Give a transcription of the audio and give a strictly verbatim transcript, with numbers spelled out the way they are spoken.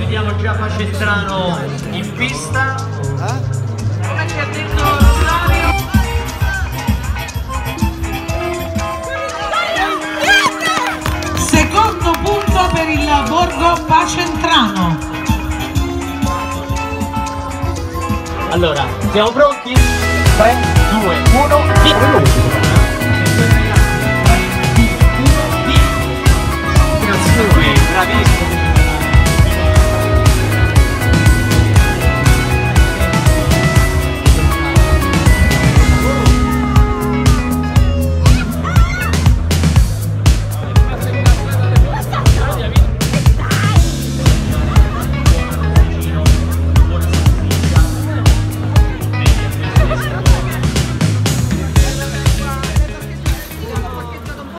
vediamo già Pacestrano in pista. Come ci ha detto Rosario? Secondo punto per il Borgo Pacentrano. Allora, siamo pronti? tre, due, uno, via!